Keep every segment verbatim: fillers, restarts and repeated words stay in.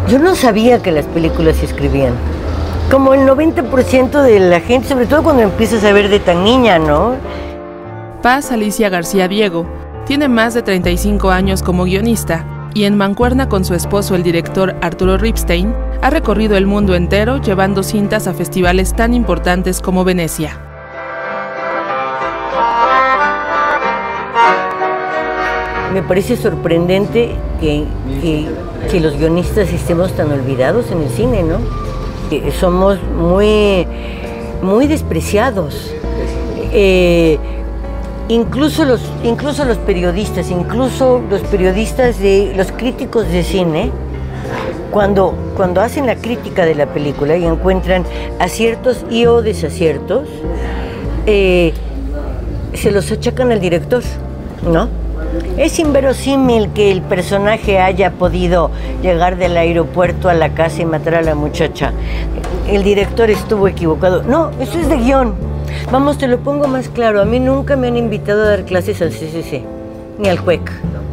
Yo no sabía que las películas se escribían. Como el noventa por ciento de la gente, sobre todo cuando empiezas a ver de tan niña, ¿no? Paz Alicia García Diego tiene más de treinta y cinco años como guionista y en mancuerna con su esposo, el director Arturo Ripstein, ha recorrido el mundo entero llevando cintas a festivales tan importantes como Venecia. Me parece sorprendente que, que, que los guionistas estemos tan olvidados en el cine, ¿no? Que somos muy, muy despreciados. Eh, incluso, los, incluso los periodistas, incluso los periodistas, de, los críticos de cine, cuando, cuando hacen la crítica de la película y encuentran aciertos y o desaciertos, eh, se los achacan al director, ¿no? Es inverosímil que el personaje haya podido llegar del aeropuerto a la casa y matar a la muchacha. El director estuvo equivocado. No, eso es de guión. Vamos, te lo pongo más claro. A mí nunca me han invitado a dar clases al C C C, ni al C U E C.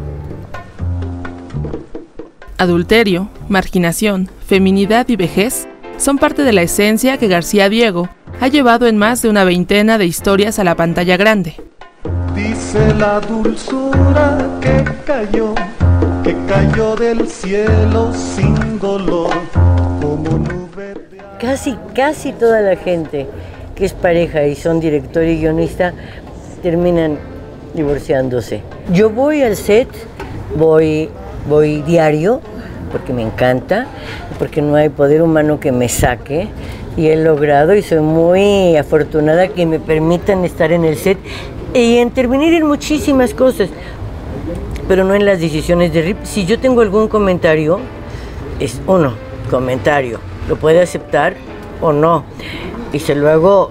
Adulterio, marginación, feminidad y vejez son parte de la esencia que García Diego ha llevado en más de una veintena de historias a la pantalla grande. Dice la dulzura que cayó, que cayó del cielo sin dolor, como nube de... Casi, casi toda la gente que es pareja y son director y guionista terminan divorciándose. Yo voy al set, voy, voy diario, porque me encanta, porque no hay poder humano que me saque, y he logrado y soy muy afortunada que me permitan estar en el set y intervenir en muchísimas cosas, pero no en las decisiones de Rip. Si yo tengo algún comentario, es uno, comentario, lo puede aceptar o no, y se lo hago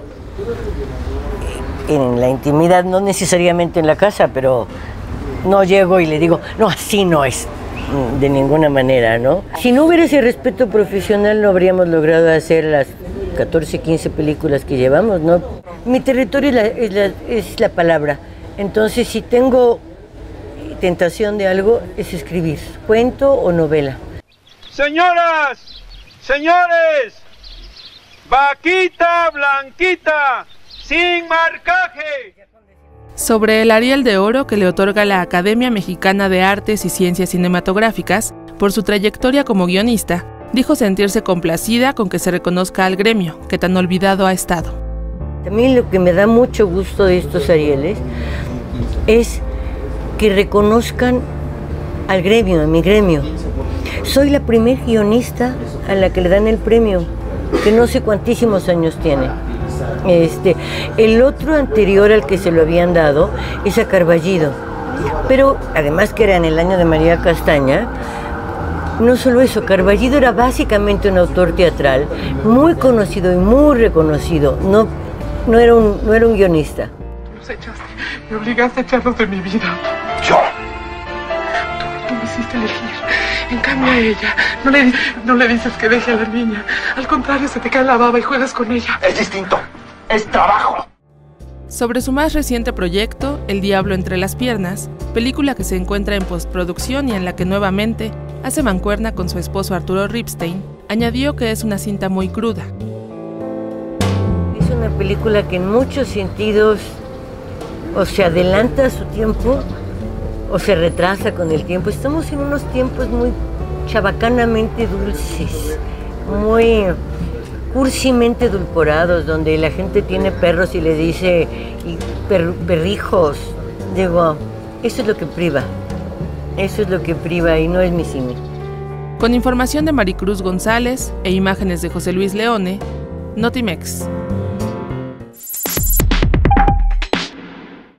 en la intimidad, no necesariamente en la casa, pero no llego y le digo, no, así no es, de ninguna manera, ¿no? Si no hubiera ese respeto profesional, no habríamos logrado hacer las catorce, quince películas que llevamos, ¿no? Mi territorio es la, es, la, es la palabra. Entonces, si tengo tentación de algo, es escribir, cuento o novela. Señoras, señores, vaquita blanquita, sin marcaje. Sobre el Ariel de Oro que le otorga la Academia Mexicana de Artes y Ciencias Cinematográficas por su trayectoria como guionista, dijo sentirse complacida con que se reconozca al gremio, que tan olvidado ha estado. A mí lo que me da mucho gusto de estos Arieles es que reconozcan al gremio, a mi gremio. Soy la primer guionista a la que le dan el premio, que no sé cuantísimos años tiene. Este, el otro anterior al que se lo habían dado es a Carballido, pero además que era en el año de María Castaña. No solo eso, Carballido era básicamente un autor teatral muy conocido y muy reconocido, no, no, era, un, no era un guionista. Los echaste, me obligaste a echarlos de mi vida. Yo. Tú, tú me hiciste elegir. En cambio a ella, no le, no le dices que deje a la niña. Al contrario, se te cae la baba y juegas con ella. Es distinto, es trabajo. Sobre su más reciente proyecto, El Diablo entre las piernas, película que se encuentra en postproducción y en la que nuevamente hace mancuerna con su esposo Arturo Ripstein, añadió que es una cinta muy cruda. Es una película que en muchos sentidos o se adelanta a su tiempo o se retrasa con el tiempo. Estamos en unos tiempos muy chabacanamente dulces, muy cursimente edulcorados, donde la gente tiene perros y le dice y per, perrijos. Digo, eso es lo que priva. Eso es lo que priva y no es mi cine. Con información de Maricruz González e imágenes de José Luis Leone, Notimex.